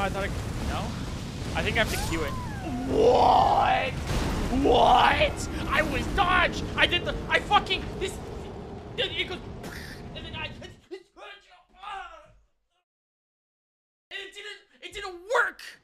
I thought no. I think I have to cue it. What? What? I was dodge. I did the. I fucking this. It goes. And then it didn't work.